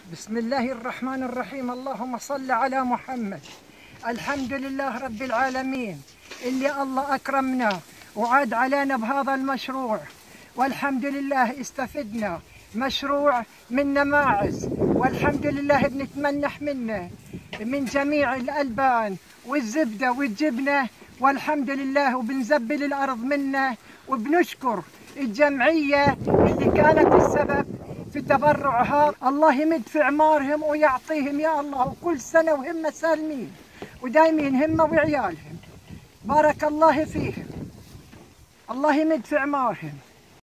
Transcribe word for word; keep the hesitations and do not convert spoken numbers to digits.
بسم الله الرحمن الرحيم. اللهم صل على محمد. الحمد لله رب العالمين اللي الله أكرمنا وعاد علينا بهذا المشروع، والحمد لله استفدنا مشروع من ماعز، والحمد لله بنتمنح منه من جميع الألبان والزبدة والجبنة، والحمد لله، وبنزبل الأرض منه، وبنشكر الجمعية اللي كانت السبب في تبرع هذا. الله يمد في أعمارهم ويعطيهم يا الله، وكل سنة وهم سالمين ودايمين هم وعيالهم، بارك الله فيهم، الله يمد في أعمارهم.